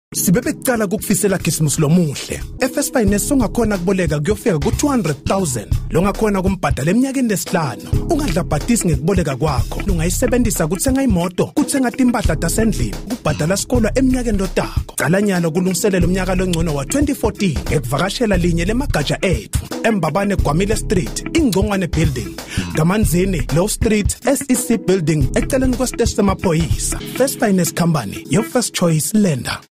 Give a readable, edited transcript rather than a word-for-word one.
Sibebe kuqala ukufisela Christmas lomuhle. First Finance ongakhona kuboleka kuyofika ku200,000. Longakhona kumbhadala eminyakeni lesihlanu. Ungadla bhatisi ngekuboleka kwakho. Ungayisebenzisa ukuthenga imoto, kuthenga impahla zasendlini, ukubhadala isikolo eminyakeni lotako. Cala nyalo kulungiselela umnyaka longcono wa2014 ekuvakashela linye lemagatsha ethu. Embabane Gwamile Street, Ingcongwane Building. Gamanzini, Low Street, SEC Building, eceleni kwesiteshi semaphoyisa. First Finance Company, your first choice lender.